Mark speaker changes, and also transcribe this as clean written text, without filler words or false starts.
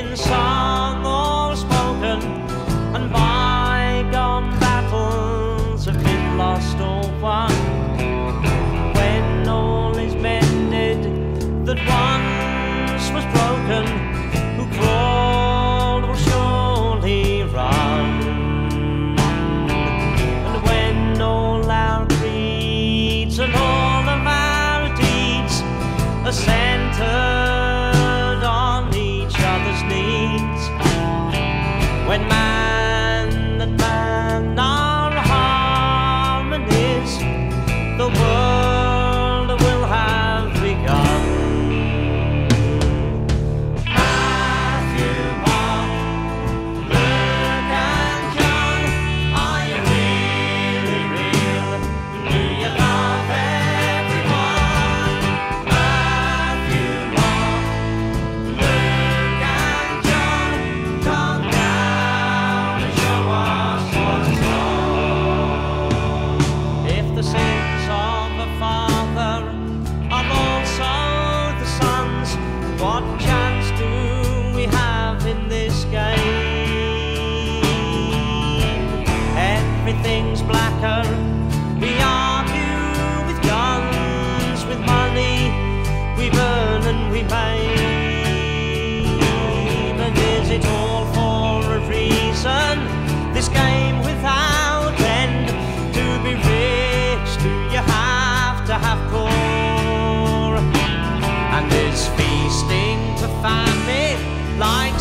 Speaker 1: in song or spoken, and bygone battles have been lost or won. When all is mended that once was broken, who crawled will surely run. And when all our creeds and all of our deeds are centered on each other's needs, when man and man are harmonies, the world will have begun. Matthew, Mark, Luke and John, are you really real? Do you love everyone? Matthew, Mark, Luke and John, come down and show us what's wrong. If the sins of a father are also the sons, what chance do we have in this game? Everything's blacker. We argue with guns, with money. We burn and we maim. And is it all for a reason? This game without end. To be rich, do you have to have poor? And is feasting to famine like